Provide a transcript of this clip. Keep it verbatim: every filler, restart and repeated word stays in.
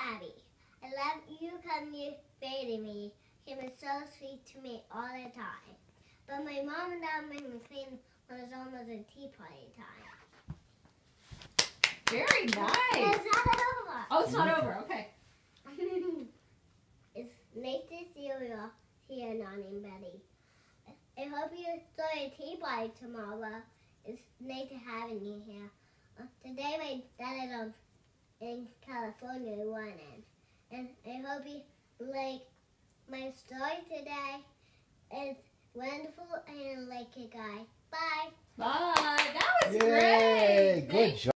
Abby. I love you because you fed me. She was so sweet to me all the time. But my mom and dad made me clean when it was almost a tea party time. Very nice. It's not over. Oh, it's not over. Okay. It's nice to see you here, Nani and Betty. I hope you enjoy a tea party tomorrow. It's nice to having you here. Uh, today my dad is on, in California running. And I hope you like my story today. It's wonderful and I like it, guys. Bye. Bye. That was Yay, great. good Thank job.